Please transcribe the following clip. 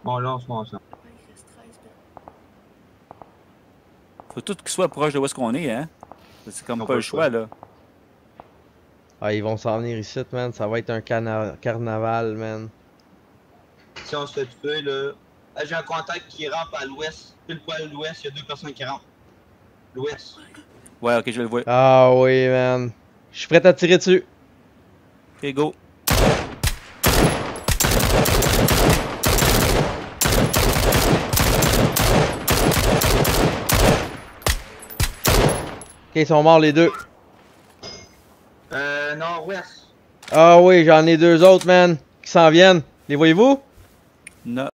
Bon, là, on se met ensemble. Faut tout qu'ils soient proche de où est-ce qu'on est, hein? C'est comme pas le choix, là. Ah, ils vont s'en venir ici, man. Ça va être un carnaval, man. Si on se fait tuer, là. Là, j'ai un contact qui rampe à l'ouest. Pile poil à l'ouest, il y a 2 personnes qui rentrent. L'ouest. Ouais, ok, je le vois. Ah oui, man. Je suis prêt à tirer dessus. Ok, go. Ok, ils sont morts les deux. Nord-ouest. Ah oui, j'en ai deux autres, man. Qui s'en viennent. Les voyez-vous? Non.